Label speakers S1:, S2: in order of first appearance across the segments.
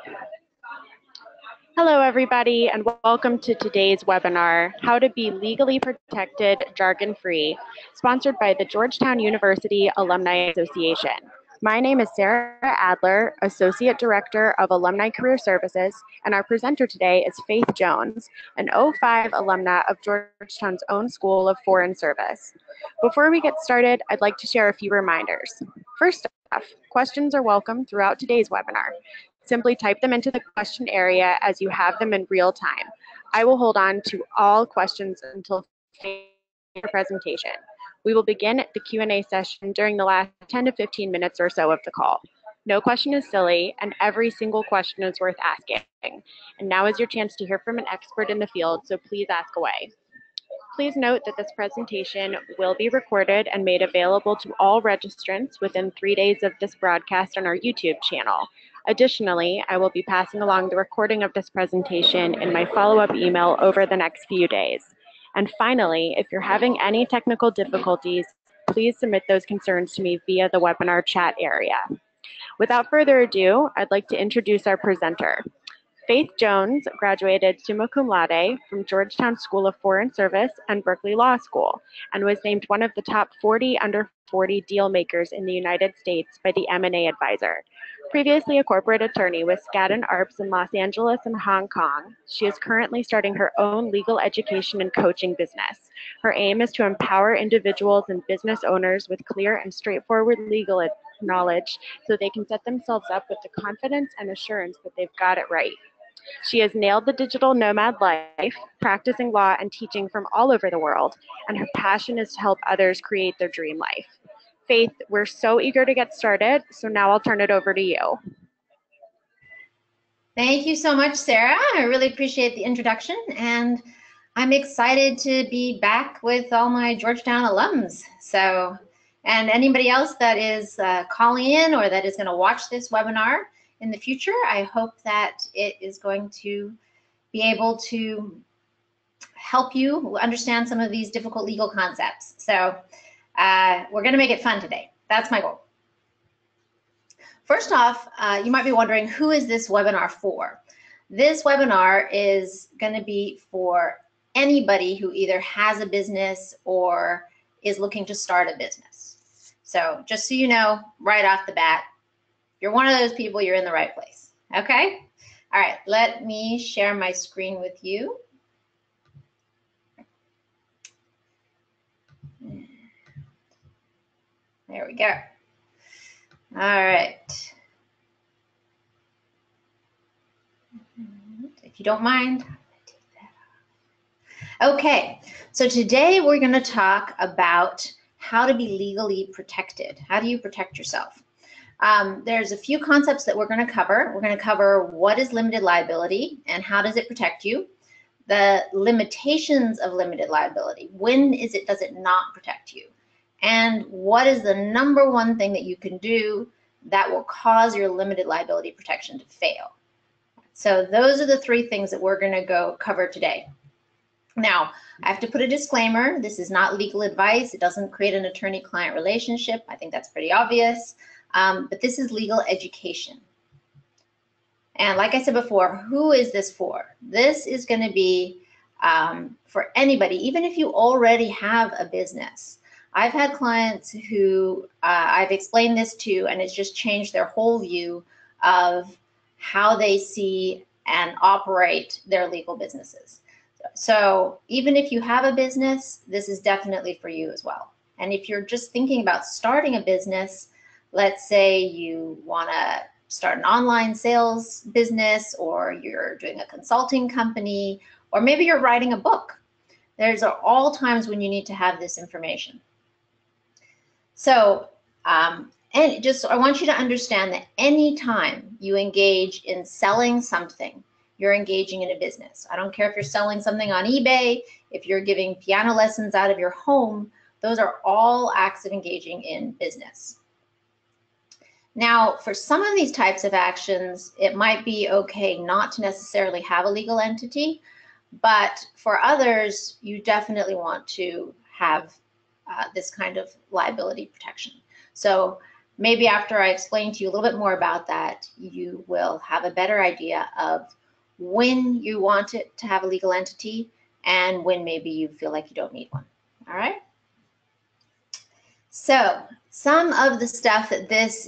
S1: Hello, everybody, and welcome to today's webinar, How to Be Legally Protected Jargon-Free, sponsored by the Georgetown University Alumni Association. My name is Sarah Adler, Associate Director of Alumni Career Services, and our presenter today is Faith Jones, an 05 alumna of Georgetown's own School of Foreign Service. Before we get started, I'd like to share a few reminders. First off, questions are welcome throughout today's webinar. Simply type them into the question area as you have them in real time. I will hold on to all questions until the presentation. We will begin the Q&A session during the last 10 to 15 minutes or so of the call. No question is silly, and every single question is worth asking. And now is your chance to hear from an expert in the field, so please ask away. Please note that this presentation will be recorded and made available to all registrants within 3 days of this broadcast on our YouTube channel. Additionally, I will be passing along the recording of this presentation in my follow-up email over the next few days. And finally, if you're having any technical difficulties, please submit those concerns to me via the webinar chat area. Without further ado, I'd like to introduce our presenter. Faith Jones graduated summa cum laude from Georgetown School of Foreign Service and Berkeley Law School, and was named one of the top 40 under 40 deal makers in the United States by the M&A Advisor. Previously a corporate attorney with Skadden Arps in Los Angeles and Hong Kong, she is currently starting her own legal education and coaching business. Her aim is to empower individuals and business owners with clear and straightforward legal knowledge so they can set themselves up with the confidence and assurance that they've got it right. She has nailed the digital nomad life, practicing law and teaching from all over the world, and her passion is to help others create their dream life. Faith, we're so eager to get started, so now I'll turn it over to you.
S2: Thank you so much, Sarah. I really appreciate the introduction, and I'm excited to be back with all my Georgetown alums. And anybody else that is calling in or that is going to watch this webinar in the future, I hope that it is going to be able to help you understand some of these difficult legal concepts. So we're going to make it fun today. That's my goal. First off, you might be wondering, who is this webinar for? This webinar is going to be for anybody who either has a business or is looking to start a business. So just so you know, right off the bat, you're one of those people, you're in the right place, okay? All right, let me share my screen with you. There we go. All right. If you don't mind, I'm gonna take that off. Okay, so today we're gonna talk about how to be legally protected. How do you protect yourself? There's a few concepts that we're going to cover. We're going to cover what is limited liability and how does it protect you, the limitations of limited liability, when does it not protect you, and what is the number one thing that you can do that will cause your limited liability protection to fail. So those are the three things that we're going to go cover today. Now, I have to put a disclaimer. This is not legal advice. It doesn't create an attorney-client relationship. I think that's pretty obvious. But this is legal education. And like I said before, who is this for? This is going to be for anybody, even if you already have a business. I've had clients who I've explained this to, and it's just changed their whole view of how they see and operate their legal businesses. So even if you have a business, this is definitely for you as well. And if you're just thinking about starting a business, let's say you want to start an online sales business, or you're doing a consulting company, or maybe you're writing a book. There's all times when you need to have this information. So, and I want you to understand that anytime you engage in selling something, you're engaging in a business. I don't care if you're selling something on eBay, if you're giving piano lessons out of your home, those are all acts of engaging in business. Now, for some of these types of actions, it might be okay not to necessarily have a legal entity, but for others, you definitely want to have this kind of liability protection. So maybe after I explain to you a little bit more about that, you will have a better idea of when you want it to have a legal entity and when maybe you feel like you don't need one. All right. So some of the stuff that this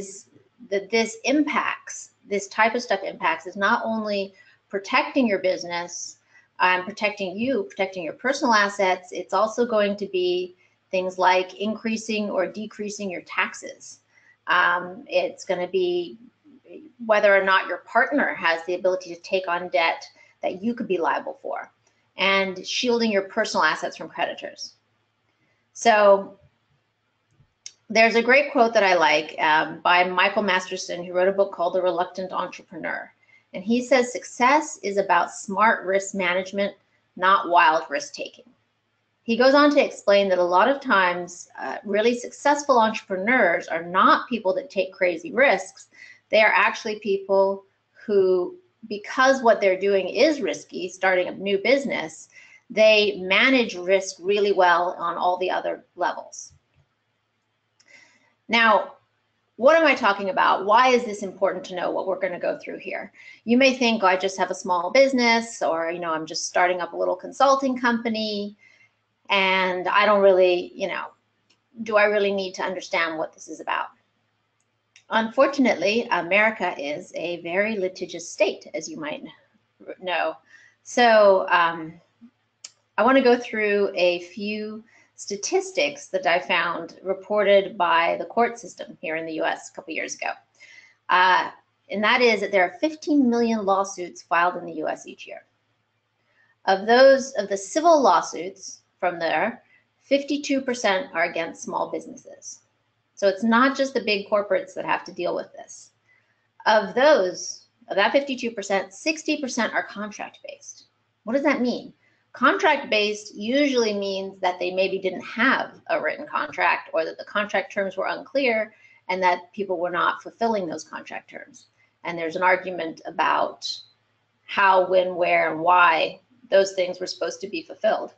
S2: impacts, this type of stuff impacts, is not only protecting your business, protecting you, protecting your personal assets. It's also going to be things like increasing or decreasing your taxes. It's going to be whether or not your partner has the ability to take on debt that you could be liable for, and shielding your personal assets from creditors. So there's a great quote that I like by Michael Masterson, who wrote a book called The Reluctant Entrepreneur. And he says, success is about smart risk management, not wild risk taking. He goes on to explain that a lot of times really successful entrepreneurs are not people that take crazy risks. They are actually people who, because what they're doing is risky, starting a new business, they manage risk really well on all the other levels. Now, what am I talking about? Why is this important to know what we're going to go through here? You may think, oh, I just have a small business, or, you know, I'm just starting up a little consulting company, and I don't really, you know, do I really need to understand what this is about? Unfortunately, America is a very litigious state, as you might know. So I want to go through a few statistics that I found reported by the court system here in the US a couple years ago. And that is that there are 15 million lawsuits filed in the US each year. Of the civil lawsuits from there, 52% are against small businesses. So it's not just the big corporates that have to deal with this. Of that 52%, 60% are contract-based. What does that mean? Contract-based usually means that they maybe didn't have a written contract, or that the contract terms were unclear and that people were not fulfilling those contract terms. And there's an argument about how, when, where, and why those things were supposed to be fulfilled.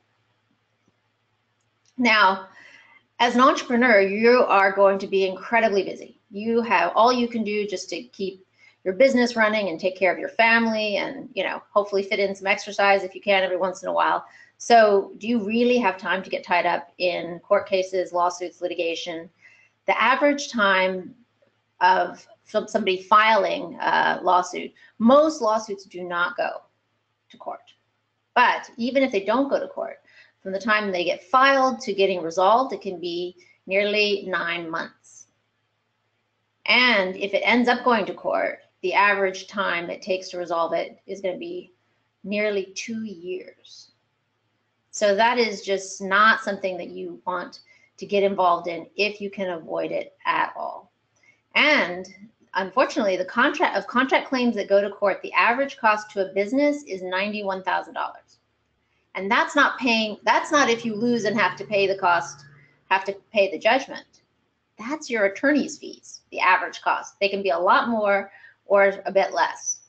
S2: Now, as an entrepreneur, you are going to be incredibly busy. You have all you can do just to keep your business running and take care of your family, and, you know, hopefully fit in some exercise if you can every once in a while. So do you really have time to get tied up in court cases, lawsuits, litigation? The average time of somebody filing a lawsuit, most lawsuits do not go to court. But even if they don't go to court, from the time they get filed to getting resolved, it can be nearly 9 months. And if it ends up going to court, the average time it takes to resolve it is going to be nearly 2 years. So that is just not something that you want to get involved in if you can avoid it at all. And unfortunately, the contract claims that go to court, the average cost to a business is $91,000. And that's not if you lose and have to pay the judgment. That's your attorney's fees, the average cost. They can be a lot more or a bit less.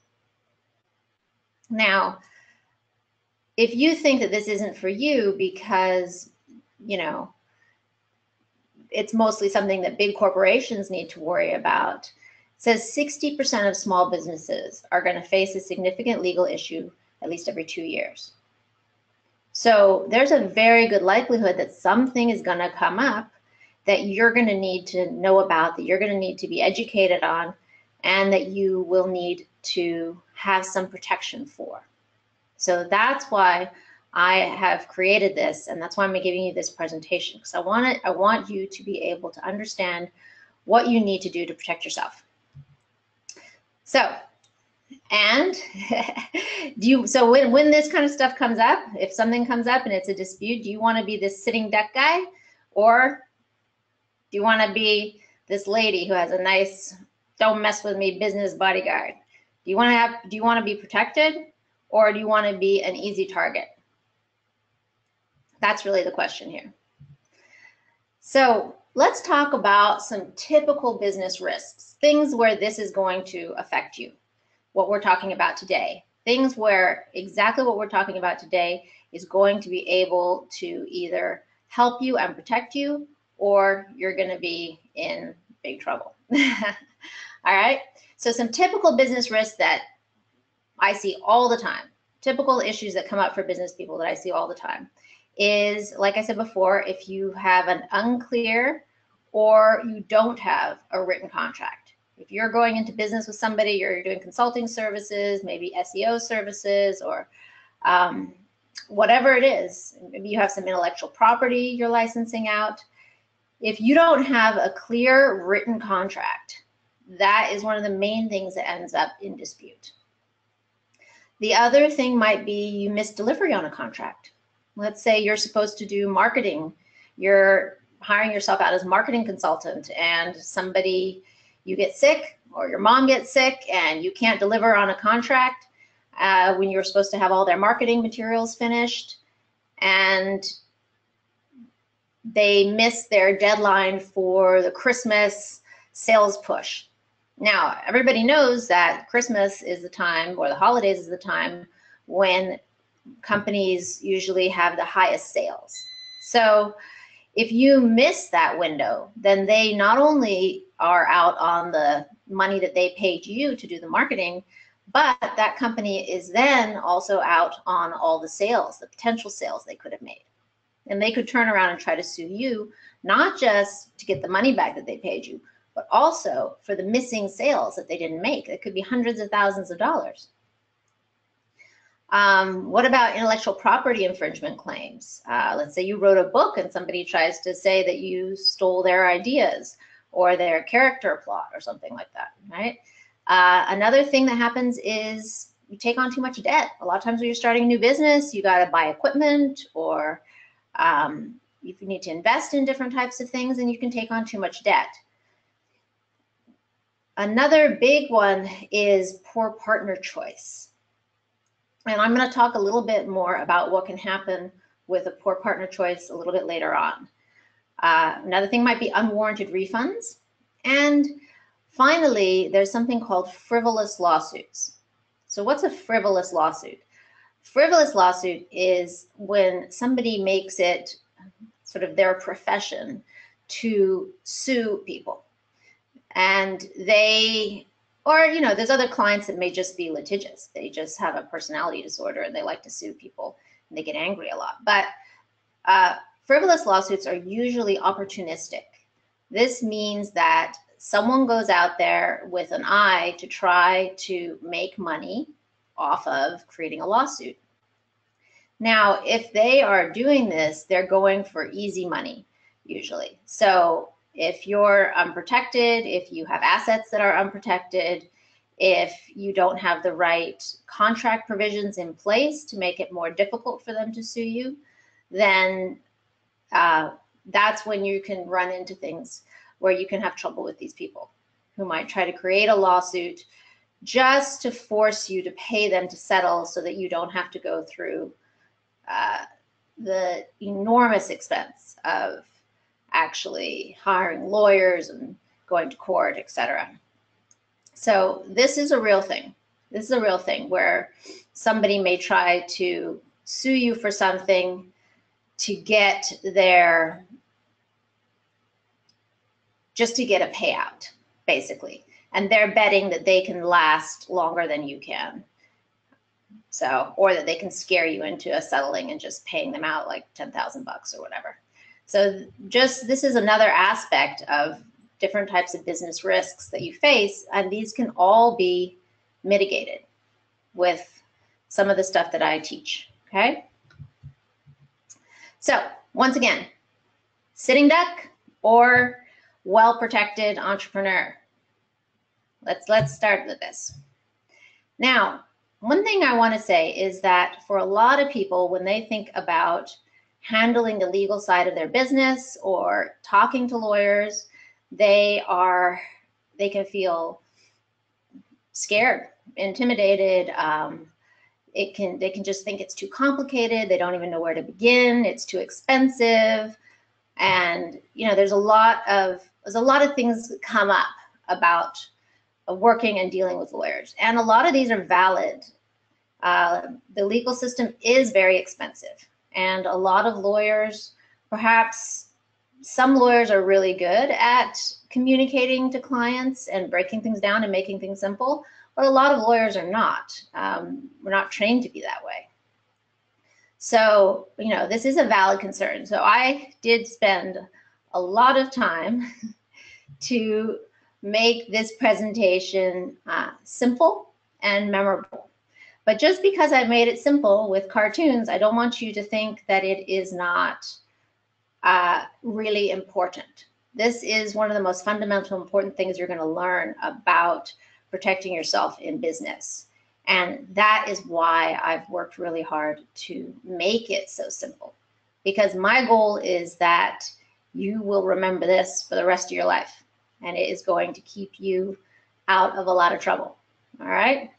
S2: Now, if you think that this isn't for you because, you know, it's mostly something that big corporations need to worry about, it says 60% of small businesses are going to face a significant legal issue at least every 2 years. So there's a very good likelihood that something is going to come up that you're going to need to know about, that you're going to need to be educated on, and that you will need to have some protection for. So that's why I have created this, and that's why I'm giving you this presentation, because I want you to be able to understand what you need to do to protect yourself. So, and so when this kind of stuff comes up, if something comes up and it's a dispute, do you want to be this sitting duck guy, or do you want to be this lady who has a nice "don't mess with me" business bodyguard? Do you want to be protected, or do you want to be an easy target? That's really the question here. So let's talk about some typical business risks, things where this is going to affect you, what we're talking about today, things where exactly what we're talking about today is going to be able to either help you and protect you, or you're going to be in big trouble. All right, so some typical business risks that I see all the time, typical issues that come up for business people that I see all the time is, like I said before, if you have an unclear or you don't have a written contract. If you're going into business with somebody, you're doing consulting services, maybe SEO services, or whatever it is, maybe you have some intellectual property you're licensing out. If you don't have a clear written contract, that is one of the main things that ends up in dispute. The other thing might be you missed delivery on a contract. Let's say you're supposed to do marketing. You're hiring yourself out as marketing consultant, and you get sick or your mom gets sick and you can't deliver on a contract when you're supposed to have all their marketing materials finished, and they miss their deadline for the Christmas sales push. Now, everybody knows that Christmas is the time, or the holidays is the time, when companies usually have the highest sales. So if you miss that window, then they not only are out on the money that they paid you to do the marketing, but that company is then also out on all the sales, the potential sales they could have made. And they could turn around and try to sue you, not just to get the money back that they paid you, but also for the missing sales that they didn't make. It could be hundreds of thousands of dollars. What about intellectual property infringement claims? Let's say you wrote a book and somebody tries to say that you stole their ideas or their character plot or something like that, right? Another thing that happens is you take on too much debt. A lot of times when you're starting a new business, you got to buy equipment, or if you need to invest in different types of things, and you can take on too much debt. Another big one is poor partner choice. And I'm going to talk a little bit more about what can happen with a poor partner choice a little bit later on. Another thing might be unwarranted refunds. And finally, there's something called frivolous lawsuits. So what's a frivolous lawsuit? Frivolous lawsuit is when somebody makes it sort of their profession to sue people. And there's other clients that may just be litigious. They just have a personality disorder and they like to sue people and they get angry a lot. But frivolous lawsuits are usually opportunistic. This means that someone goes out there with an eye to try to make money off of creating a lawsuit. Now, if they are doing this, they're going for easy money, usually. So if you're unprotected, if you have assets that are unprotected, if you don't have the right contract provisions in place to make it more difficult for them to sue you, then that's when you can run into things where you can have trouble with these people who might try to create a lawsuit just to force you to pay them to settle so that you don't have to go through the enormous expense of actually hiring lawyers and going to court, etc. So this is a real thing. This is a real thing where somebody may try to sue you for something to get just to get a payout, basically. And they're betting that they can last longer than you can. So, or that they can scare you into settling and just paying them out like 10,000 bucks or whatever. So this is another aspect of different types of business risks that you face, and these can all be mitigated with some of the stuff that I teach, okay? So once again, sitting duck or well-protected entrepreneur. Let's start with this. Now, one thing I want to say is that for a lot of people, when they think about handling the legal side of their business or talking to lawyers, they can feel scared, intimidated. They can just think it's too complicated. They don't even know where to begin. It's too expensive, and there's a lot of things that come up about working and dealing with lawyers, and a lot of these are valid. The legal system is very expensive, and a lot of lawyers perhaps Some lawyers are really good at communicating to clients and breaking things down and making things simple, but a lot of lawyers are not. We're not trained to be that way. So, you know, this is a valid concern. So I did spend a lot of time to make this presentation simple and memorable. But just because I made it simple with cartoons, I don't want you to think that it is not really important. This is one of the most fundamental important things you're going to learn about protecting yourself in business. And that is why I've worked really hard to make it so simple, because my goal is that you will remember this for the rest of your life, and it is going to keep you out of a lot of trouble. All right.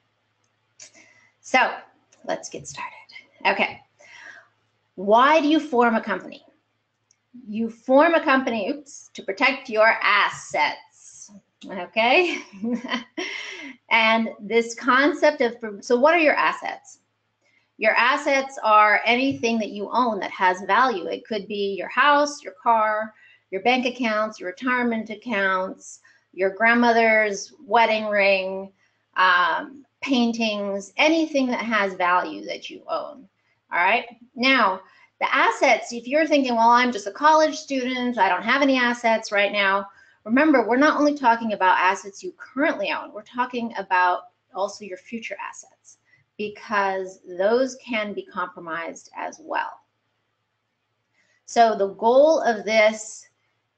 S2: So let's get started. Okay. Why do you form a company? You form a company, to protect your assets, okay? And this concept of, so what are your assets? Your assets are anything that you own that has value. It could be your house, your car, your bank accounts, your retirement accounts, your grandmother's wedding ring, paintings, anything that has value that you own, all right? Now, the assets, if you're thinking, well, I'm just a college student, I don't have any assets right now, remember, we're not only talking about assets you currently own, we're talking about also your future assets, because those can be compromised as well. So the goal of this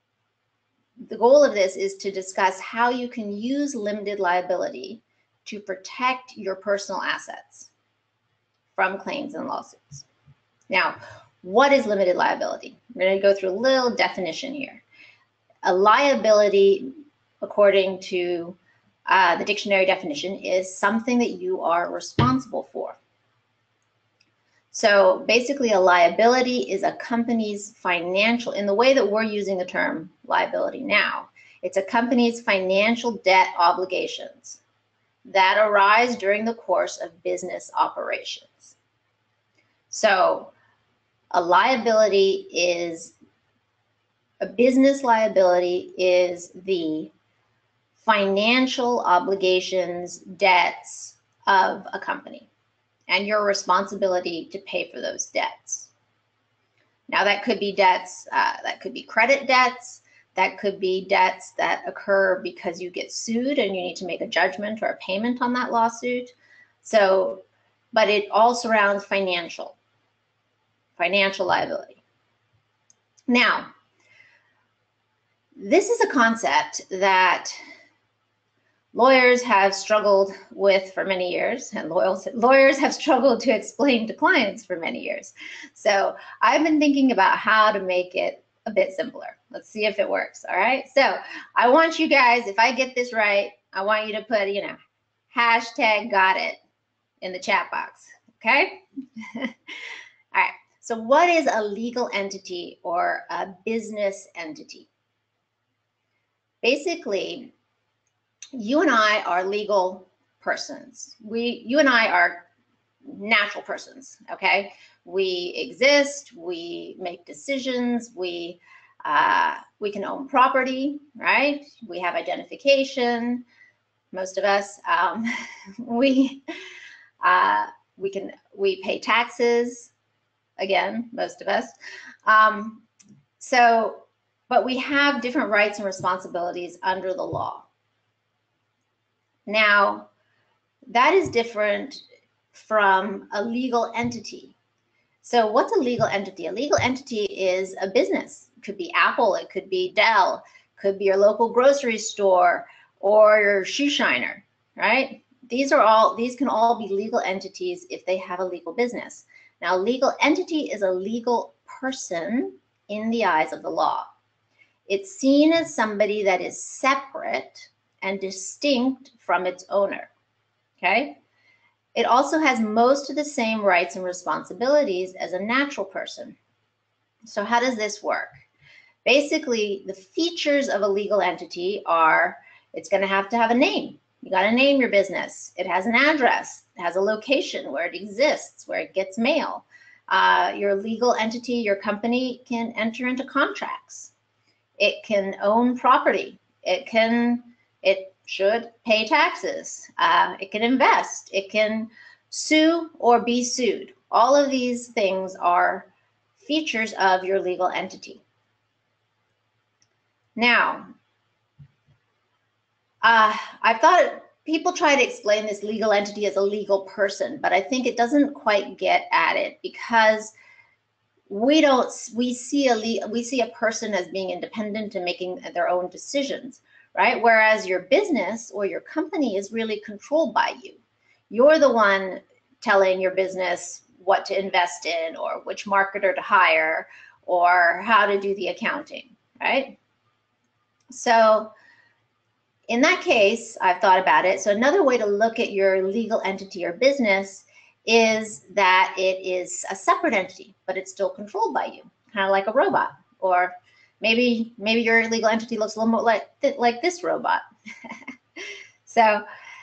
S2: is to discuss how you can use limited liability to protect your personal assets from claims and lawsuits. Now, what is limited liability? We're going to go through a little definition here. A liability, according to the dictionary definition, is something that you are responsible for. So basically, a liability is a company's financial, in the way that we're using the term liability now, it's a company's financial debt obligations that arise during the course of business operations. So a business liability is the financial obligations, debts of a company, and your responsibility to pay for those debts. Now, that could be debts, that could be credit debts, that could be debts that occur because you get sued and you need to make a judgment or a payment on that lawsuit. So, but it all surrounds financial liability. Now, this is a concept that lawyers have struggled with for many years, and lawyers have struggled to explain to clients for many years. So I've been thinking about how to make it a bit simpler. Let's see if it works, all right? So I want you guys, if I get this right, I want you to put, hashtag got it in the chat box, okay? All right. So what is a legal entity or a business entity? Basically, you and I are legal persons. You and I are natural persons, okay? We exist, we make decisions, we can own property, right? We have identification, most of us. We pay taxes, again, most of us. But we have different rights and responsibilities under the law. Now, that is different from a legal entity. So what's a legal entity? A legal entity is a business. It could be Apple, it could be Dell, it could be your local grocery store or your shoe shiner, right? These can all be legal entities if they have a legal business. Now, a legal entity is a legal person in the eyes of the law. It's seen as somebody that is separate and distinct from its owner, okay? It also has most of the same rights and responsibilities as a natural person. So how does this work? Basically, the features of a legal entity are, it's going to have a name. You got to name your business. It has an address. It has a location where it exists, where it gets mail. Your legal entity, your company, can enter into contracts. It can own property. It should pay taxes. It can invest. It can sue or be sued. All of these things are features of your legal entity. Now, I thought people try to explain this legal entity as a legal person, but I think it doesn't quite get at it, because we see a person as being independent and making their own decisions, right? Whereas your business or your company is really controlled by you. You're the one telling your business what to invest in, or which marketer to hire, or how to do the accounting, right? So in that case, I've thought about it. So another way to look at your legal entity or business is that it is a separate entity, but it's still controlled by you, kind of like a robot. Or maybe your legal entity looks a little more like this robot. So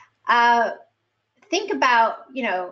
S2: think about,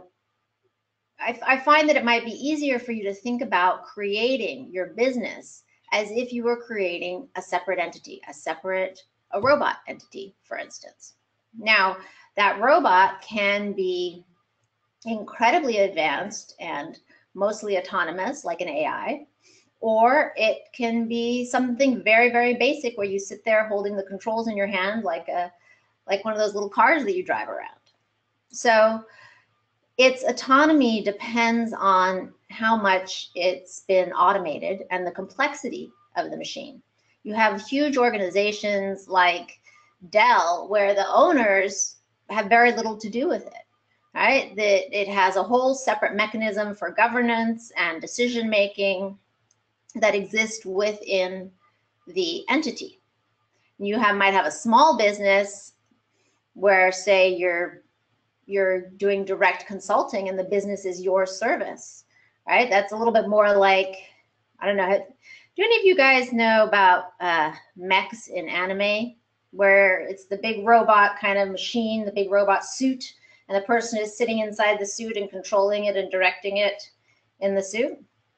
S2: I find that it might be easier for you to think about creating your business as if you were creating a separate entity, a robot entity, for instance. Now, that robot can be incredibly advanced and mostly autonomous, like an AI, or it can be something very, very basic where you sit there holding the controls in your hand like one of those little cars that you drive around. So its autonomy depends on how much it's been automated and the complexity of the machine. You have huge organizations like Dell where the owners have very little to do with it, right? That it has a whole separate mechanism for governance and decision making that exists within the entity. You might have a small business where, say, you're doing direct consulting and the business is your service, right? That's a little bit more like, I don't know, do any of you guys know about mechs in anime, where it's the big robot kind of machine, the big robot suit, and the person is sitting inside the suit and controlling it and directing it in the suit?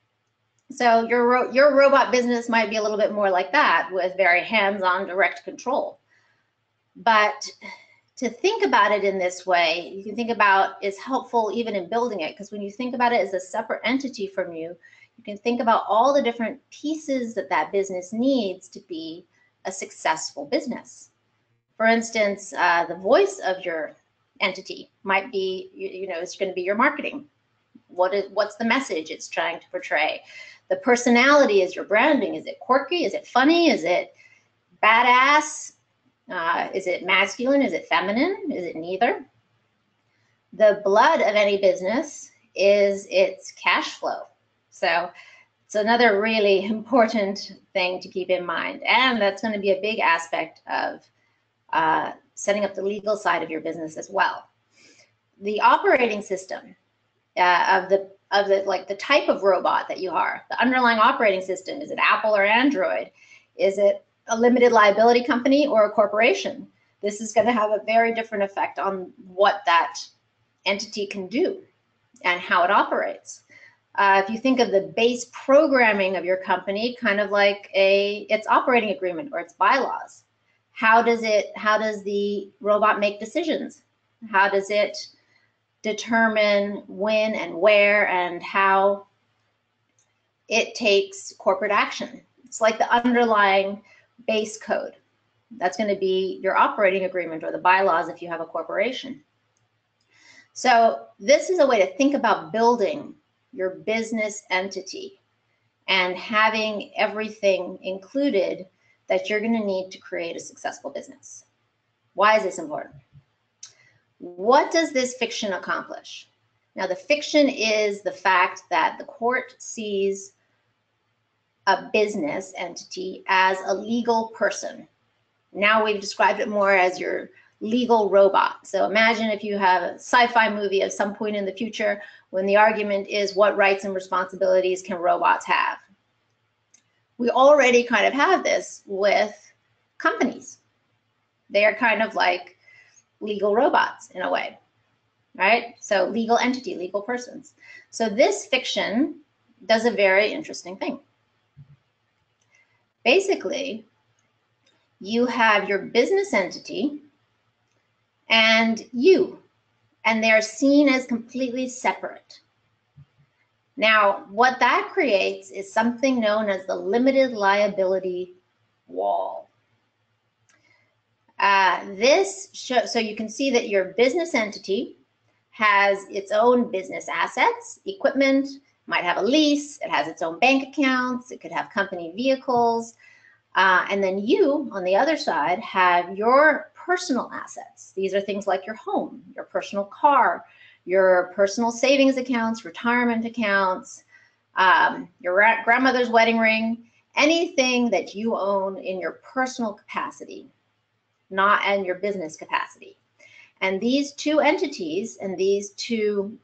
S2: So your robot business might be a little bit more like that, with very hands-on direct control. But to think about it in this way, you can think about is helpful even in building it, because when you think about it as a separate entity from you, you can think about all the different pieces that business needs to be a successful business. For instance, the voice of your entity might be, it's going to be your marketing. What's the message it's trying to portray? The personality is your branding. Is it quirky? Is it funny? Is it badass? Is it masculine? Is it feminine? Is it neither? The blood of any business is its cash flow. So it's another really important thing to keep in mind. And that's going to be a big aspect of setting up the legal side of your business as well. The operating system of the type of robot that you are, the underlying operating system, is it Apple or Android? Is it a limited liability company or a corporation? This is going to have a very different effect on what that entity can do and how it operates. If you think of the base programming of your company, kind of like its operating agreement or its bylaws, how does the robot make decisions? How does it determine when and where and how it takes corporate action? It's like the underlying base code. That's going to be your operating agreement or the bylaws if you have a corporation. So this is a way to think about building your business entity and having everything included that you're going to need to create a successful business. Why is this important? What does this fiction accomplish? Now, the fiction is the fact that the court sees a business entity as a legal person. Now we've described it more as your legal robot. So imagine if you have a sci-fi movie at some point in the future when the argument is what rights and responsibilities can robots have. We already kind of have this with companies. They are kind of like legal robots in a way, right? So legal entity, legal persons. So this fiction does a very interesting thing. Basically, you have your business entity and you, and they're seen as completely separate. Now, what that creates is something known as the limited liability wall. So you can see that your business entity has its own business assets, equipment, might have a lease, it has its own bank accounts, it could have company vehicles, and then you, on the other side, have your personal assets. These are things like your home, your personal car, your personal savings accounts, retirement accounts, your grandmother's wedding ring, anything that you own in your personal capacity, not in your business capacity. And these two entities and these two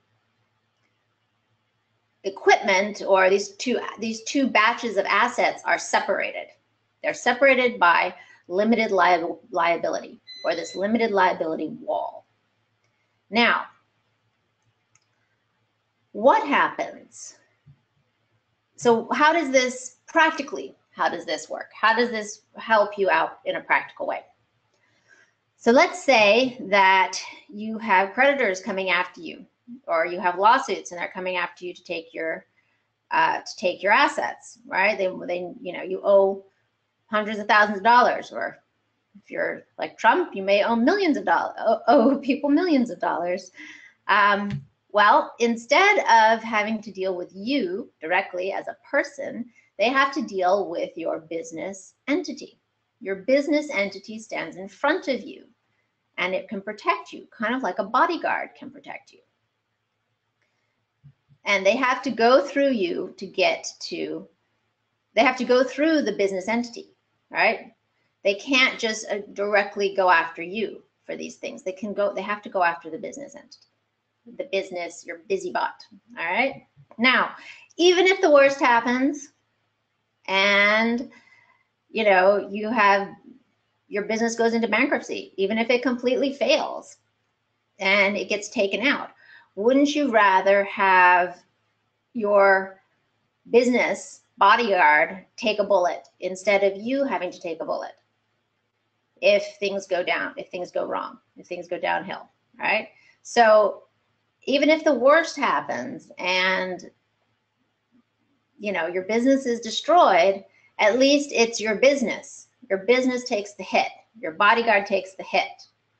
S2: equipment, or these two batches of assets, are separated. They're separated by limited liability, or this limited liability wall. Now, what happens? So how does this practically, how does this work? How does this help you out in a practical way? So let's say that you have creditors coming after you, or you have lawsuits and they're coming after you to take your assets, right? They you owe hundreds of thousands of dollars, or if you're like Trump, you may owe millions of dollars, owe people millions of dollars. Well, instead of having to deal with you directly as a person, they have to deal with your business entity. Your business entity stands in front of you, and it can protect you, kind of like a bodyguard can protect you. And they have to go through you to get to, they have to go through the business entity, right? They can't just directly go after you for these things. They have to go after the business entity, the business, your busy bot, all right? Now, even if the worst happens and, you have, your business goes into bankruptcy, even if it completely fails and it gets taken out, wouldn't you rather have your business bodyguard take a bullet instead of you having to take a bullet if things go down, if things go wrong, if things go downhill, right? So even if the worst happens and your business is destroyed, at least it's your business. Your business takes the hit. Your bodyguard takes the hit.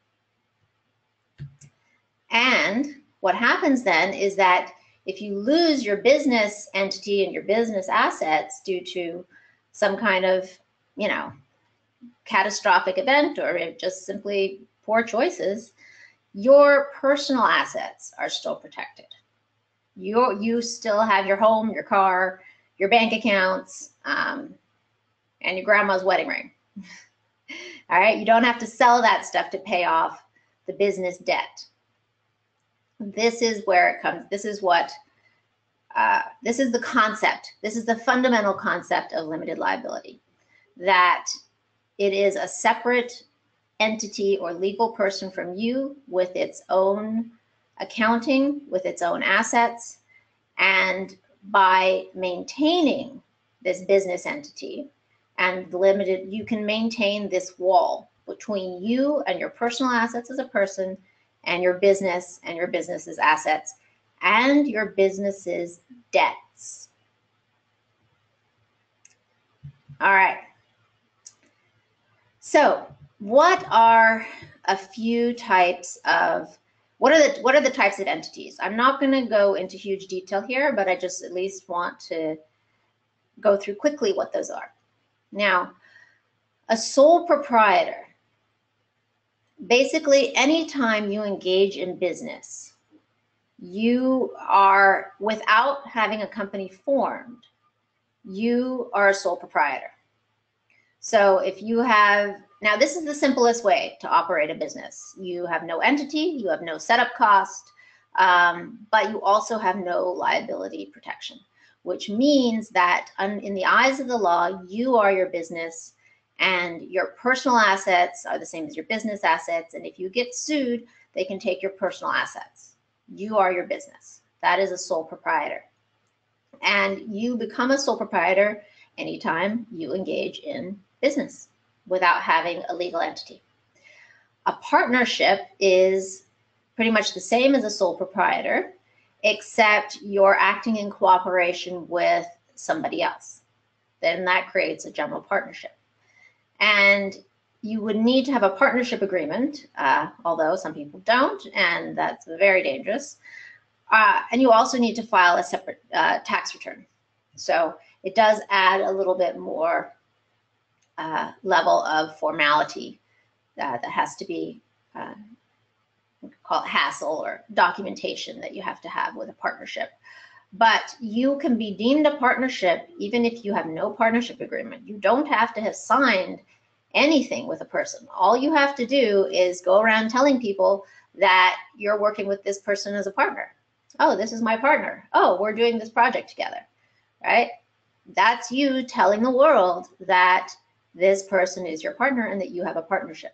S2: And what happens then is that if you lose your business entity and your business assets due to some kind of, catastrophic event, or just simply poor choices, your personal assets are still protected. You still have your home, your car, your bank accounts, and your grandma's wedding ring. All right, you don't have to sell that stuff to pay off the business debt. This is where it comes. This is what, this is the concept. This is the fundamental concept of limited liability, that it is a separate entity or legal person from you with its own accounting, with its own assets. And by maintaining this business entity and limited, you can maintain this wall between you and your personal assets as a person, and your business and your business's assets, and your business's debts. All right. So what are a few types of, what are the types of entities? I'm not going to go into huge detail here, but I just at least want to go through quickly what those are. Now, a sole proprietor. Basically, anytime you engage in business, you are, without having a company formed, you are a sole proprietor. So if you have, now this is the simplest way to operate a business. You have no entity, you have no setup cost, but you also have no liability protection, which means that in the eyes of the law, you are your business, and your personal assets are the same as your business assets. And if you get sued, they can take your personal assets. You are your business. That is a sole proprietor. And you become a sole proprietor anytime you engage in business without having a legal entity. A partnership is pretty much the same as a sole proprietor, except you're acting in cooperation with somebody else. Then that creates a general partnership. And you would need to have a partnership agreement, although some people don't, and that's very dangerous. And you also need to file a separate tax return. So it does add a little bit more level of formality that has to be, we could call it hassle or documentation that you have to have with a partnership. But you can be deemed a partnership even if you have no partnership agreement. You don't have to have signed anything with a person. All you have to do is go around telling people that you're working with this person as a partner. Oh, this is my partner. Oh, we're doing this project together, right? That's you telling the world that this person is your partner and that you have a partnership.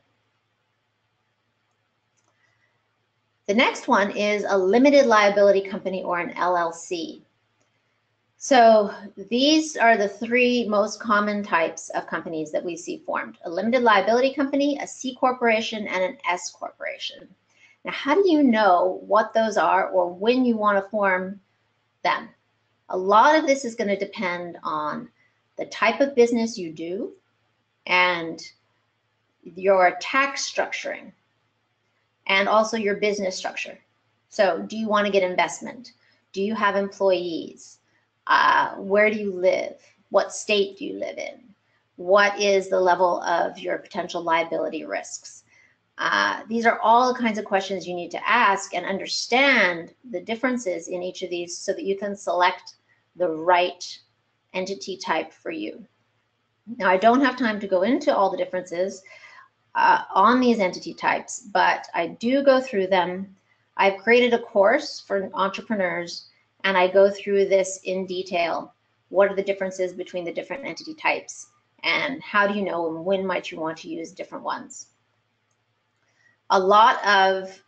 S2: The next one is a limited liability company or an LLC. So these are the three most common types of companies that we see formed: a limited liability company, a C corporation, and an S corporation. Now, how do you know what those are or when you want to form them? A lot of this is going to depend on the type of business you do and your tax structuring and also your business structure. So do you want to get investment? Do you have employees? Where do you live? What state do you live in? What is the level of your potential liability risks? These are all the kinds of questions you need to ask and understand the differences in each of these so that you can select the right entity type for you. Now, I don't have time to go into all the differences on these entity types, but I do go through them. I've created a course for entrepreneurs, and I go through this in detail. What are the differences between the different entity types, and how do you know and when might you want to use different ones? A lot of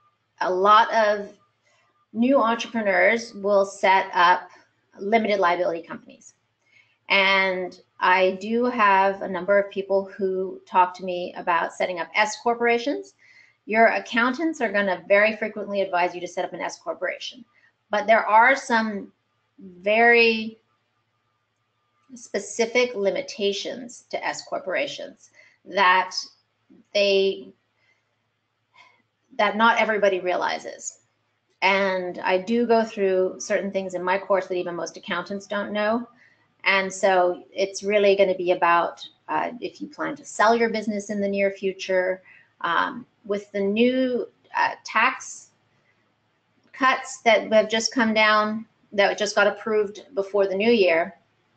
S2: new entrepreneurs will set up limited liability companies. And I do have a number of people who talk to me about setting up S corporations. Your accountants are going to very frequently advise you to set up an S corporation. But there are some very specific limitations to S corporations that not everybody realizes. And I do go through certain things in my course that even most accountants don't know. And so it's really going to be about if you plan to sell your business in the near future. With the new tax cuts that have just come down, that just got approved before the new year,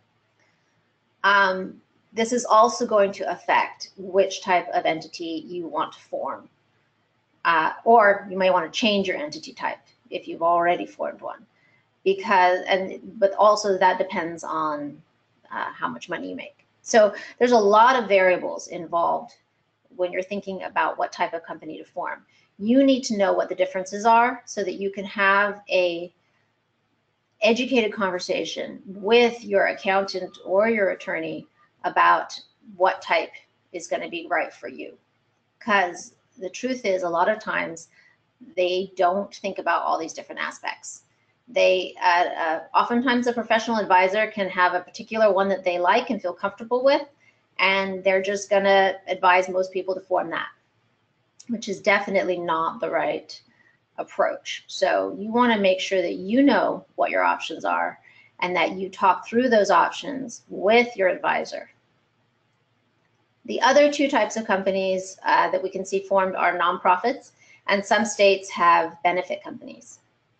S2: this is also going to affect which type of entity you want to form. Or you may want to change your entity type if you've already formed one. But also that depends on how much money you make. So there's a lot of variables involved when you're thinking about what type of company to form. You need to know what the differences are so that you can have a educated conversation with your accountant or your attorney about what type is going to be right for you. Because the truth is, a lot of times they don't think about all these different aspects. Oftentimes a professional advisor can have a particular one that they like and feel comfortable with, and they're just going to advise most people to form that, which is definitely not the right approach. So you want to make sure that you know what your options are and that you talk through those options with your advisor. The other two types of companies that we can see formed are nonprofits, and some states have benefit companies.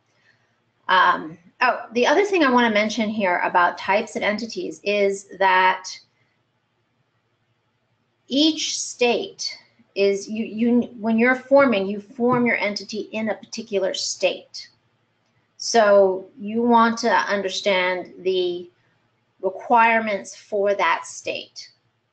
S2: The other thing I want to mention here about types of entities is that each state is, when you're forming, you form your entity in a particular state. So you want to understand the requirements for that state.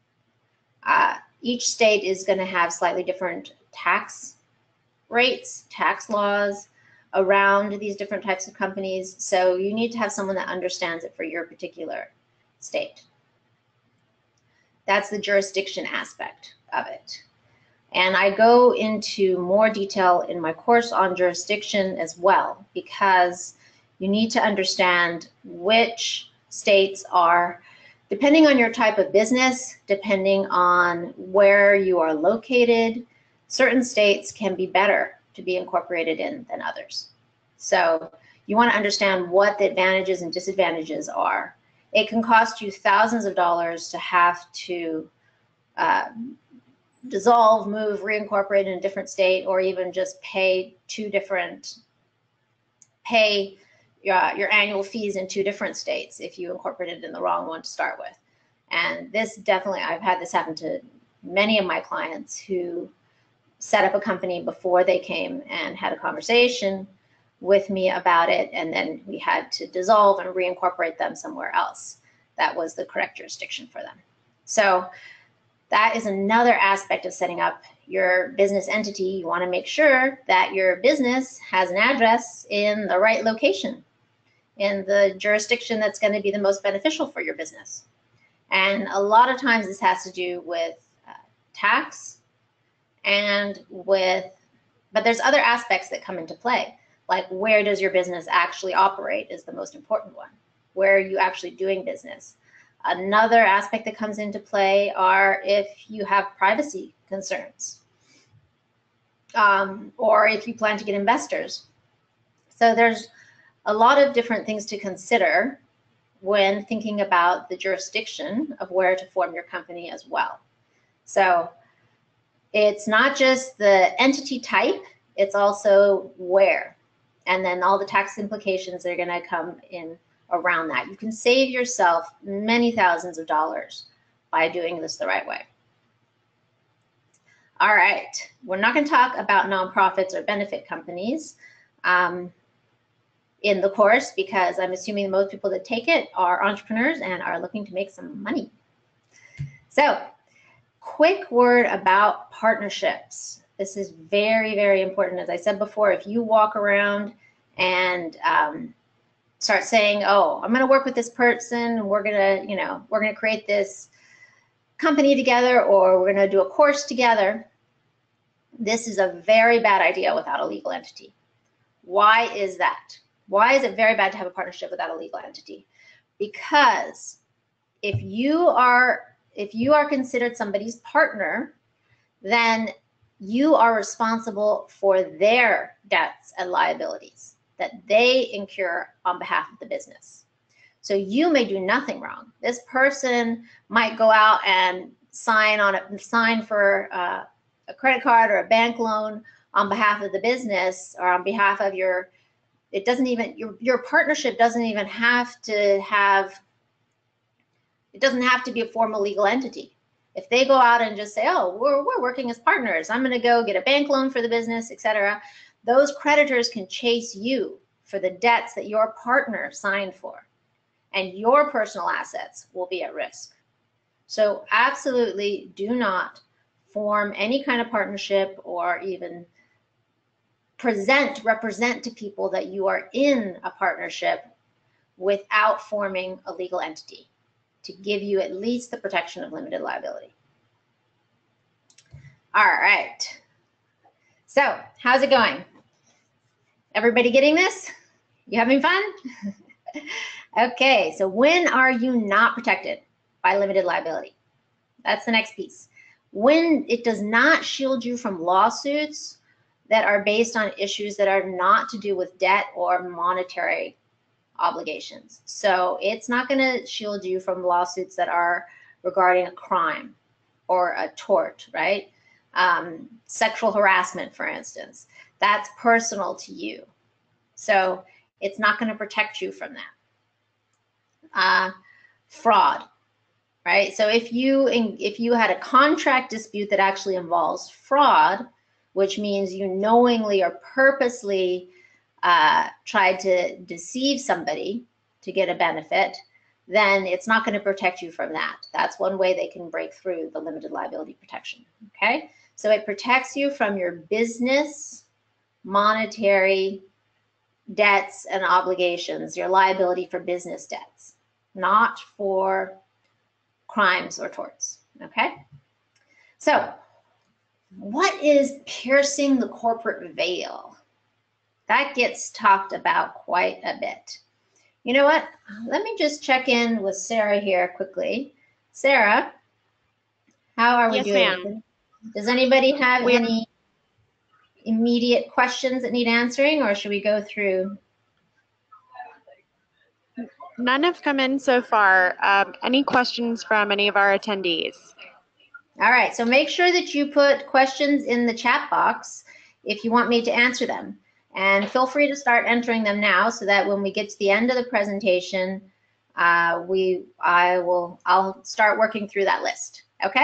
S2: Each state is going to have slightly different tax rates, tax laws, around these different types of companies. So you need to have someone that understands it for your particular state. That's the jurisdiction aspect of it. And I go into more detail in my course on jurisdiction as well, because you need to understand which states are, depending on your type of business, depending on where you are located, certain states can be better to be incorporated in than others. So you want to understand what the advantages and disadvantages are. It can cost you thousands of dollars to have to dissolve, move, reincorporate in a different state, or even just pay your annual fees in 2 different states if you incorporated in the wrong one to start with. And this definitely, I've had this happen to many of my clients who set up a company before they came and had a conversation with me about it, and then we had to dissolve and reincorporate them somewhere else. That was the correct jurisdiction for them. So that is another aspect of setting up your business entity. You want to make sure that your business has an address in the right location, in the jurisdiction that's going to be the most beneficial for your business. And a lot of times this has to do with tax and but there's other aspects that come into play, like where does your business actually operate is the most important one. Where are you actually doing business? Another aspect that comes into play are if you have privacy concerns, or if you plan to get investors. So there's a lot of different things to consider when thinking about the jurisdiction of where to form your company as well. So it's not just the entity type, it's also where, and then all the tax implications that are going to come in around that. You can save yourself many thousands of dollars by doing this the right way. All right, we're not going to talk about nonprofits or benefit companies in the course, because I'm assuming most people that take it are entrepreneurs and are looking to make some money. So, quick word about partnerships. This is very, very important. As I said before, if you walk around and start saying, oh, I'm going to work with this person, we're going to create this company together, or we're going to do a course together, this is a very bad idea without a legal entity. Why is that? Why is it very bad to have a partnership without a legal entity? Because if you are considered somebody's partner, then you are responsible for their debts and liabilities that they incur on behalf of the business. So you may do nothing wrong. This person might go out and sign for a credit card or a bank loan on behalf of the business, or on behalf of your partnership doesn't even have to be a formal legal entity. If they go out and just say, oh, we're working as partners, I'm going to go get a bank loan for the business, etc., those creditors can chase you for the debts that your partner signed for, and your personal assets will be at risk. So absolutely do not form any kind of partnership, or even represent to people that you are in a partnership without forming a legal entity to give you at least the protection of limited liability. All right. So how's it going? Everybody getting this? You having fun? Okay, so when are you not protected by limited liability? That's the next piece. When it does not shield you from lawsuits that are based on issues that are not to do with debt or monetary obligations. So it's not going to shield you from lawsuits that are regarding a crime or a tort, right? Sexual harassment, for instance. That's personal to you. So it's not going to protect you from that. Fraud, right? So if you had a contract dispute that actually involves fraud, which means you knowingly or purposely tried to deceive somebody to get a benefit, then it's not going to protect you from that. That's one way they can break through the limited liability protection, okay? So it protects you from your business, monetary, debts and obligations, your liability for business debts, not for crimes or torts, okay? So what is piercing the corporate veil? That gets talked about quite a bit. You know what? Let me just check in with Sarah here quickly. Sarah, how are we
S1: Yes,
S2: doing?
S1: ma'am.
S2: Does anybody have any immediate questions that need answering, or should we go through?
S1: None have come in so far. Any questions from any of our attendees?
S2: All right, so make sure that you put questions in the chat box if you want me to answer them. And feel free to start entering them now so that when we get to the end of the presentation, I'll start working through that list, okay?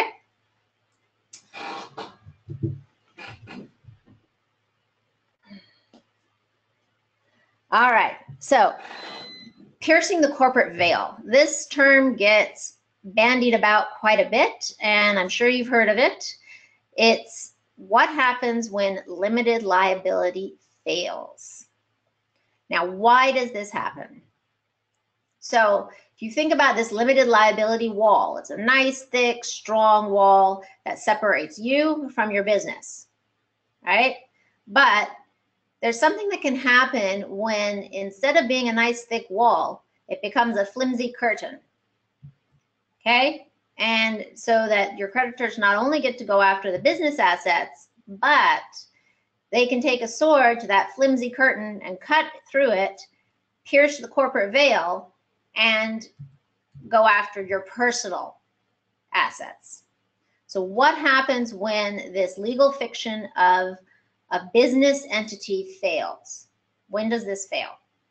S2: All right, so piercing the corporate veil. This term gets bandied about quite a bit, and I'm sure you've heard of it. It's what happens when limited liability fails. Now, why does this happen? So if you think about this limited liability wall, it's a nice, thick, strong wall that separates you from your business, right? But there's something that can happen when instead of being a nice, thick wall, it becomes a flimsy curtain, okay? And so that your creditors not only get to go after the business assets, but they can take a sword to that flimsy curtain and cut through it, pierce the corporate veil, and go after your personal assets. So what happens when this legal fiction of a business entity fails? When does this fail?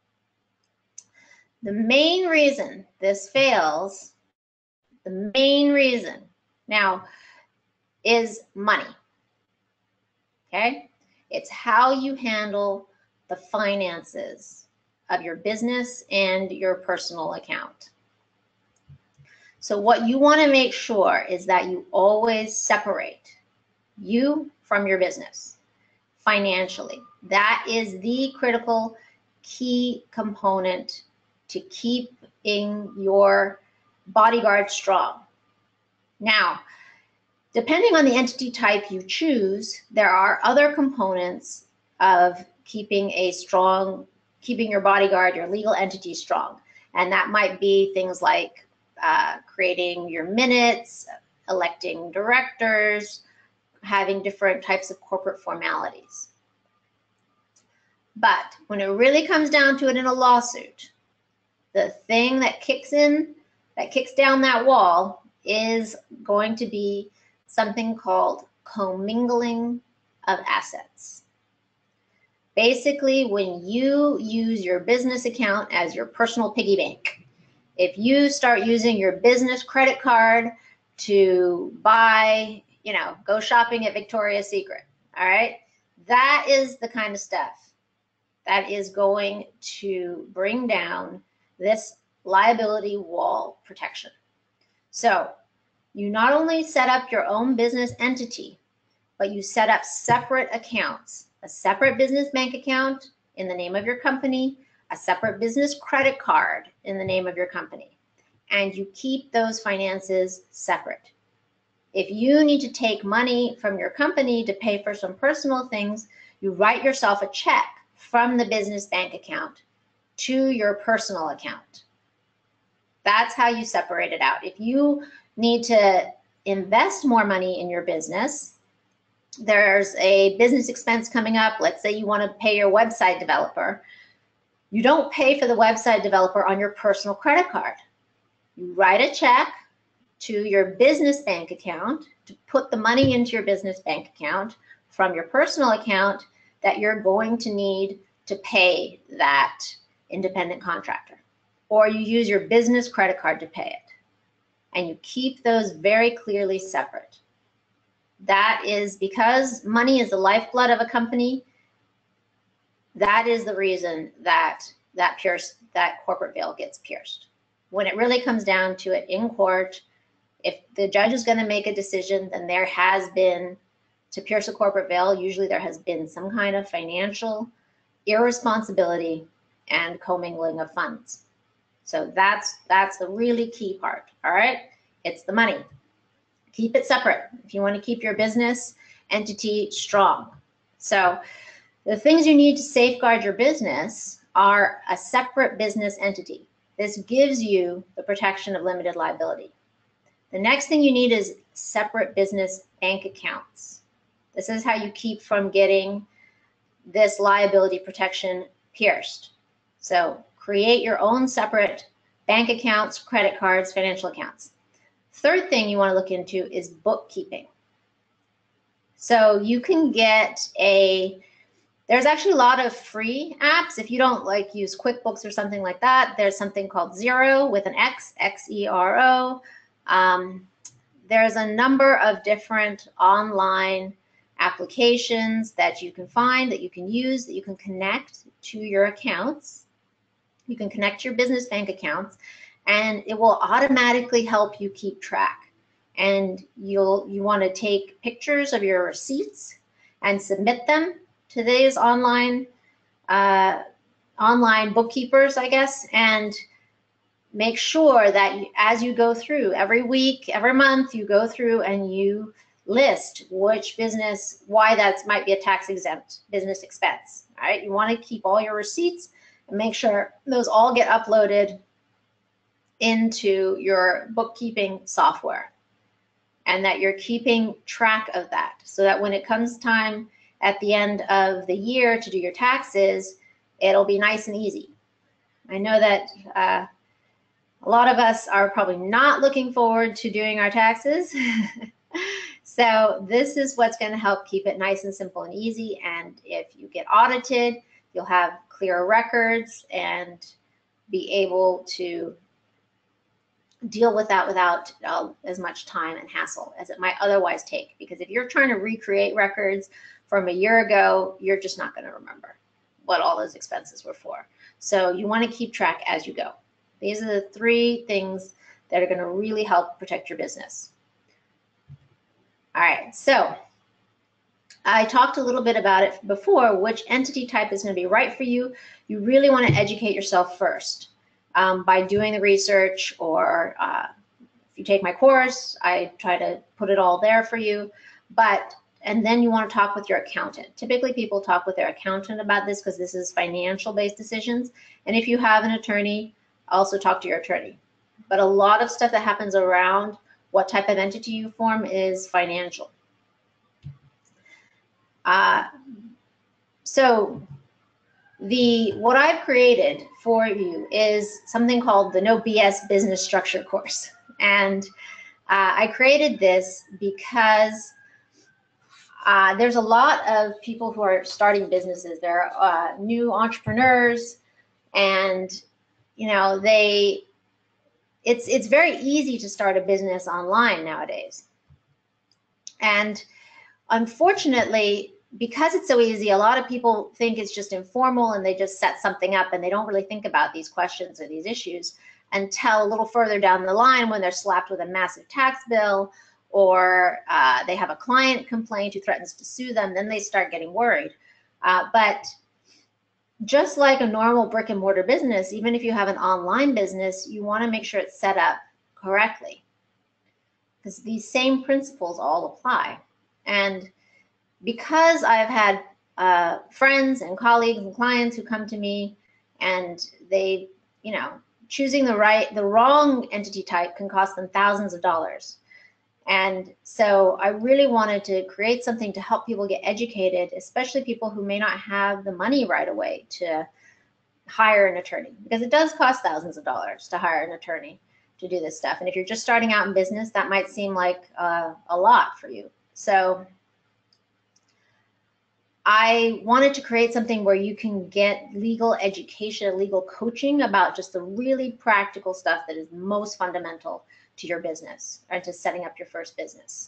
S2: The main reason this fails, the main reason now is money, okay? It's how you handle the finances of your business and your personal account. So what you want to make sure is that you always separate you from your business financially. That is the critical key component to keeping your bodyguard strong. Now, depending on the entity type you choose, there are other components of keeping your bodyguard, your legal entity strong. And that might be things like creating your minutes, electing directors, having different types of corporate formalities. But when it really comes down to it in a lawsuit, the thing that kicks down that wall is going to be something called commingling of assets. Basically, when you use your business account as your personal piggy bank, if you start using your business credit card to buy, go shopping at Victoria's Secret, all right? That is the kind of stuff that is going to bring down this liability wall protection. So you not only set up your own business entity, but you set up separate accounts, a separate business bank account in the name of your company, a separate business credit card in the name of your company, and you keep those finances separate. If you need to take money from your company to pay for some personal things, you write yourself a check from the business bank account to your personal account. That's how you separate it out. If you need to invest more money in your business, there's a business expense coming up. Let's say you want to pay your website developer. You don't pay for the website developer on your personal credit card. You write a check to your business bank account to put the money into your business bank account from your personal account that you're going to need to pay that independent contractor. Or you use your business credit card to pay it. And you keep those very clearly separate. That is because money is the lifeblood of a company. That is the reason that corporate veil gets pierced. When it really comes down to it in court, if the judge is going to make a decision, then there has been, to pierce a corporate veil, usually there has been some kind of financial irresponsibility, and commingling of funds. So that's the really key part, all right? It's the money. Keep it separate if you want to keep your business entity strong. So the things you need to safeguard your business are a separate business entity. This gives you the protection of limited liability. The next thing you need is separate business bank accounts. This is how you keep from getting this liability protection pierced. So create your own separate bank accounts, credit cards, financial accounts. Third thing you want to look into is bookkeeping. So you can get there's actually a lot of free apps. If you don't like use QuickBooks or something like that, there's something called Xero with an X, X-E-R-O. There's a number of different online applications that you can find, that you can use, that you can connect to your accounts. You can connect your business bank accounts, and it will automatically help you keep track. And you want to take pictures of your receipts and submit them to these online bookkeepers, I guess, and make sure that as you go through every week, every month, you go through and you list which business, why that might be a tax exempt business expense. All right, you want to keep all your receipts and make sure those all get uploaded into your bookkeeping software, and that you're keeping track of that, so that when it comes time at the end of the year to do your taxes, it'll be nice and easy. I know that a lot of us are probably not looking forward to doing our taxes. So this is what's going to help keep it nice and simple and easy. And if you get audited, you'll have clear records and be able to deal with that without as much time and hassle as it might otherwise take. Because if you're trying to recreate records from a year ago, you're just not going to remember what all those expenses were for. So you want to keep track as you go. These are the three things that are going to really help protect your business. All right, so I talked a little bit about it before, which entity type is going to be right for you. You really want to educate yourself first by doing the research, or if you take my course, I try to put it all there for you. And then you want to talk with your accountant. Typically people talk with their accountant about this because this is financial-based decisions. And if you have an attorney, also talk to your attorney. But a lot of stuff that happens around what type of entity you form is financial. So what I've created for you is something called the No BS Business Structure course. And I created this because there's a lot of people who are starting businesses. They're new entrepreneurs, and you know, it's very easy to start a business online nowadays. And unfortunately, because it's so easy, a lot of people think it's just informal and they just set something up and they don't really think about these questions or these issues until a little further down the line when they're slapped with a massive tax bill, or they have a client complaint who threatens to sue them. Then they start getting worried. But just like a normal brick and mortar business, even if you have an online business, you want to make sure it's set up correctly, because these same principles all apply. And because I've had friends and colleagues and clients who come to me, and they, you know, choosing the wrong entity type can cost them thousands of dollars. And so I really wanted to create something to help people get educated, especially people who may not have the money right away to hire an attorney, because it does cost thousands of dollars to hire an attorney to do this stuff. And if you're just starting out in business, that might seem like a lot for you. So I wanted to create something where you can get legal education, legal coaching about just the really practical stuff that is most fundamental to your business or to setting up your first business.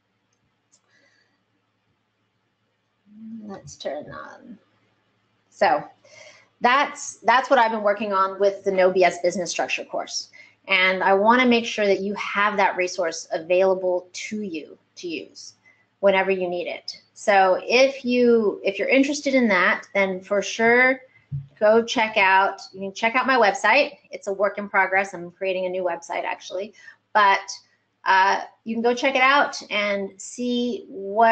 S2: Let's turn on. So that's what I've been working on with the No BS Business Structure course. And I want to make sure that you have that resource available to you to use whenever you need it. So if you're interested in that, then for sure go check out, you can check out my website. It's a work in progress. I'm creating a new website actually, but you can go check it out and see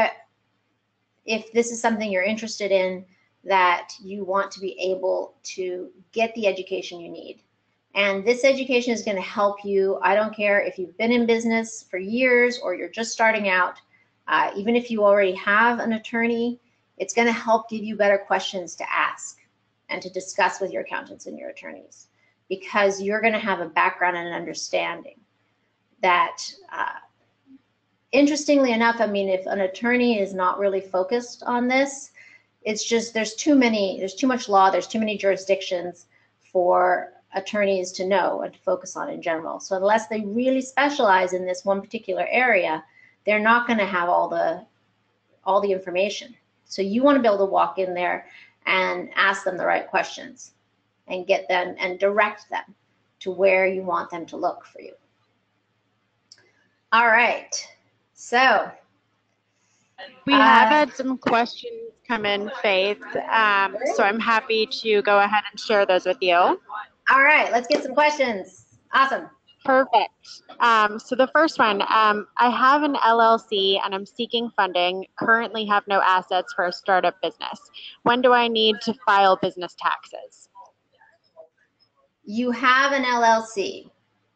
S2: if this is something you're interested in, that you want to be able to get the education you need. And this education is going to help you. I don't care if you've been in business for years or you're just starting out. Even if you already have an attorney, it's going to help give you better questions to ask and to discuss with your accountants and your attorneys, because you're going to have a background and an understanding that, interestingly enough, I mean, if an attorney is not really focused on this, it's just there's too much law, there's too many jurisdictions for attorneys to know and to focus on in general. So unless they really specialize in this one particular area, they're not going to have all the information. So you want to be able to walk in there and ask them the right questions and get them and direct them to where you want them to look for you. All right, so
S1: we have had some questions come in, Faith, so I'm happy to go ahead and share those with you.
S2: All right, let's get some questions. Awesome.
S1: Perfect. So the first one, I have an LLC and I'm seeking funding, currently have no assets for a startup business. When do I need to file business taxes?
S2: You have an LLC.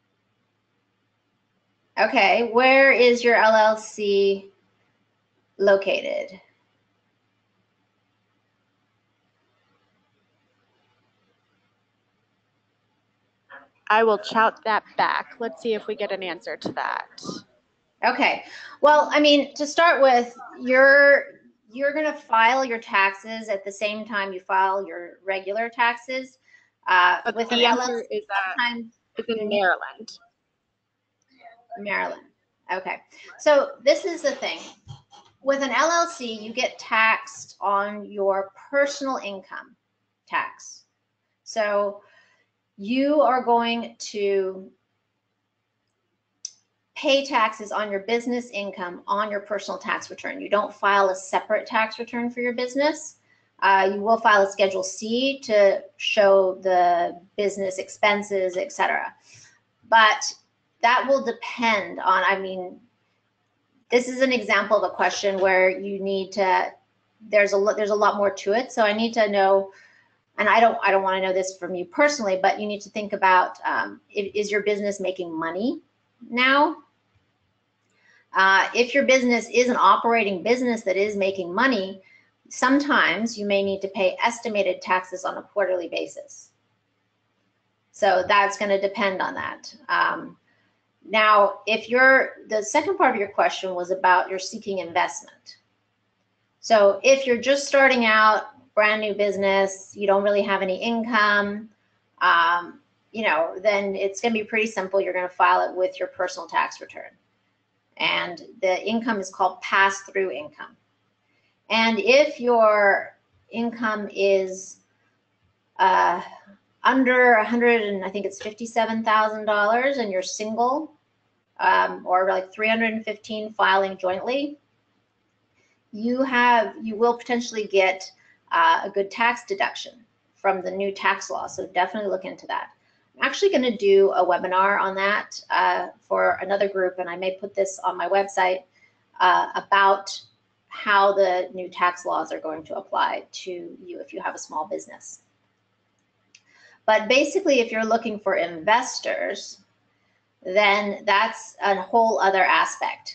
S2: Okay, where is your LLC located?
S1: I will shout that back. Let's see if we get an answer to that.
S2: Okay, well, I mean, to start with, you're going to file your taxes at the same time you file your regular taxes.
S1: But
S2: with
S1: the
S2: an
S1: answer
S2: LLC,
S1: is in Maryland.
S2: Maryland. Okay, so this is the thing. With an LLC, you get taxed on your personal income tax. So you are going to pay taxes on your business income on your personal tax return. You don't file a separate tax return for your business. You will file a Schedule C to show the business expenses, etc. But that will depend on, I mean, this is an example of a question where you need to, there's a lot more to it. So I need to know, and I don't want to know this from you personally, but you need to think about, is your business making money now? If your business is an operating business that is making money, sometimes you may need to pay estimated taxes on a quarterly basis. So that's going to depend on that. Now, if the second part of your question was about you're seeking investment. So if you're just starting out, brand new business, you don't really have any income, you know, then it's going to be pretty simple. You're going to file it with your personal tax return. And the income is called pass-through income. And if your income is under 100, and I think it's $57,000, and you're single, or like 315 filing jointly, you will potentially get a good tax deduction from the new tax law. So definitely look into that. I'm actually going to do a webinar on that for another group, and I may put this on my website about how the new tax laws are going to apply to you if you have a small business. But basically, if you're looking for investors, then that's a whole other aspect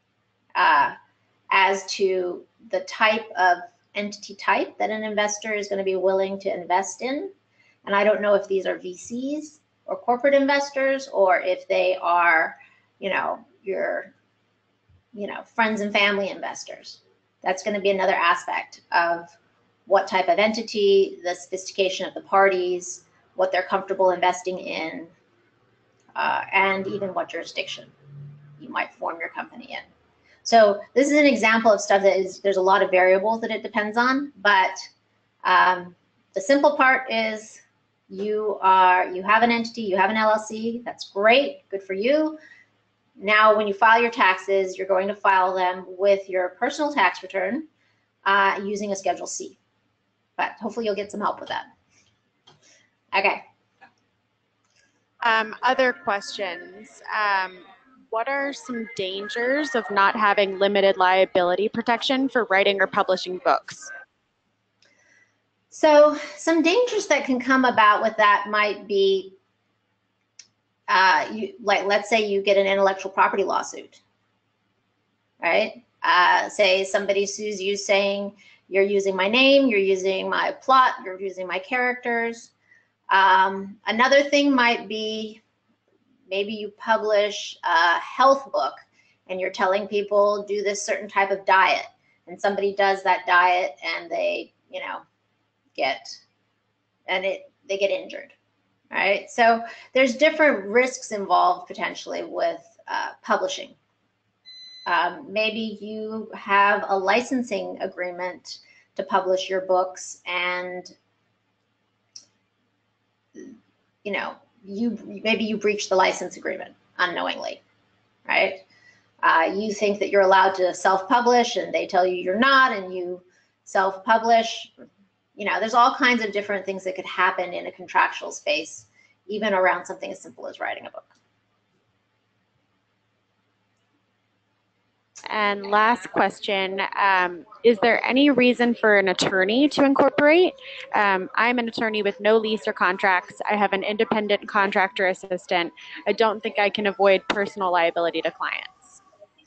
S2: as to the type of entity type that an investor is going to be willing to invest in. And I don't know if these are VCs or corporate investors, or if they are, you know, your, you know, friends and family investors. That's going to be another aspect of what type of entity, the sophistication of the parties, what they're comfortable investing in, and even what jurisdiction you might form your company in. So this is an example of stuff that there's a lot of variables that it depends on, but the simple part is you have an entity, you have an LLC, that's great, good for you. Now when you file your taxes, you're going to file them with your personal tax return. using a Schedule C. But hopefully you'll get some help with that. Okay.
S1: Other questions. What are some dangers of not having limited liability protection for writing or publishing books?
S2: So some dangers that can come about with that might be, let's say you get an intellectual property lawsuit, right? Say somebody sues you saying you're using my name, you're using my plot, you're using my characters. Another thing might be maybe you publish a health book and you're telling people do this certain type of diet, and somebody does that diet and they, they get injured, right? So there's different risks involved potentially with publishing. Maybe you have a licensing agreement to publish your books, and maybe you breach the license agreement unknowingly, right? You think that you're allowed to self-publish and they tell you you're not, and you self-publish. There's all kinds of different things that could happen in a contractual space, even around something as simple as writing a book.
S1: And last question, is there any reason for an attorney to incorporate? I'm an attorney with no lease or contracts. I have an independent contractor assistant. I don't think I can avoid personal liability to clients.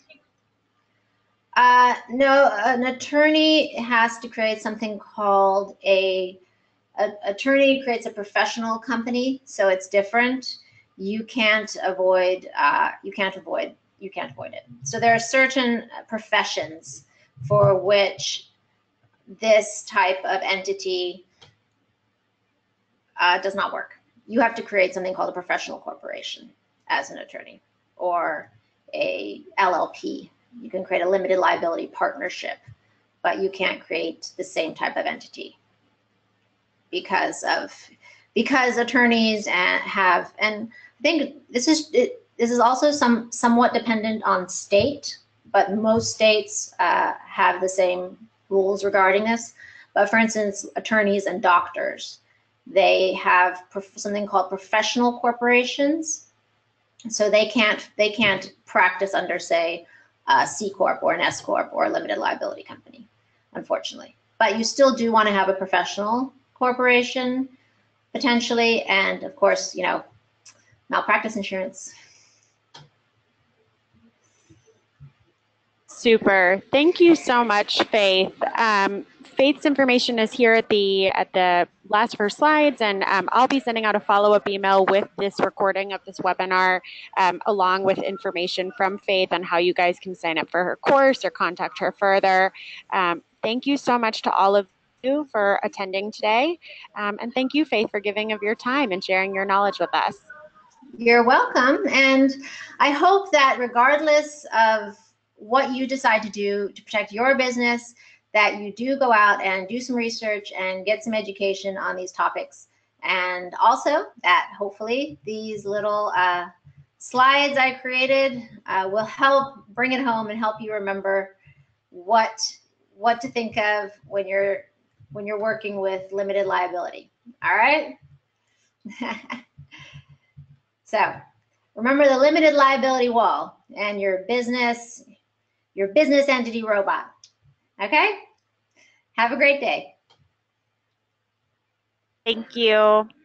S2: No, an attorney has to create something called attorney creates a professional company, so it's different. You can't avoid it. So there are certain professions for which this type of entity does not work. You have to create something called a professional corporation as an attorney, or a LLP. You can create a limited liability partnership, but you can't create the same type of entity because attorneys have, and I think this is also somewhat dependent on state, but most states have the same rules regarding this. But for instance, attorneys and doctors, they have something called professional corporations. So they can't practice under, say, a C Corp or an S Corp or a limited liability company, unfortunately. But you still do want to have a professional corporation, potentially, and of course, malpractice insurance.
S1: Super. Thank you so much, Faith. Faith's information is here at the last 4 slides, and I'll be sending out a follow-up email with this recording of this webinar, along with information from Faith on how you guys can sign up for her course or contact her further. Thank you so much to all of you for attending today, and thank you, Faith, for giving of your time and sharing your knowledge with us.
S2: You're welcome, and I hope that regardless of what you decide to do to protect your business, that you do go out and do some research and get some education on these topics. And also that hopefully these little slides I created will help bring it home and help you remember what to think of when you're working with limited liability. All right. So remember the limited liability wall and your business entity robot. Okay? Have a great day.
S1: Thank you.